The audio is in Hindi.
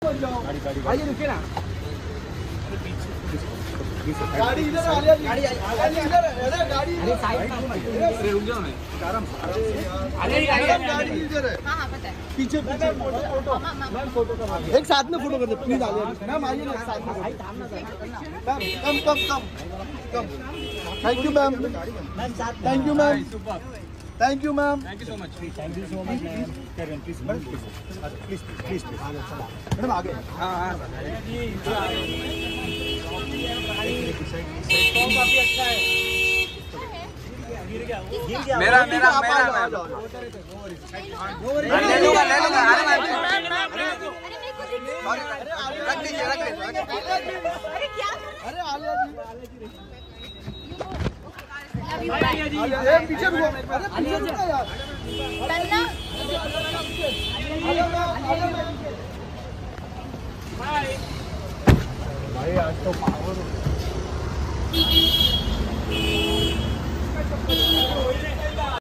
आइए रुकिए ना। गाड़ी इधर आ रही है, गाड़ी इधर, अरे गाड़ी साइड में, अरे रुक जाओ ना, आराम से। अरे गाड़ी इधर है। हां हां पता है। पीछे पीछे फोटो मैम, फोटो का एक साथ में फोटो कर दे प्लीज। आलिया मैम आइए ना, साथ में भाई थामना ma'am, come. Thank you ma'am, thank you ma'am, thank you ma'am, thank you so much, thank you so much ma'am. Please please madam आगे। हां काफी अच्छा है। मेरा ले लूंगा। रख लीजिए। अरे आलिया जी पीछे रुको, अरे पीछे रुको यार। भाई आज तो पावर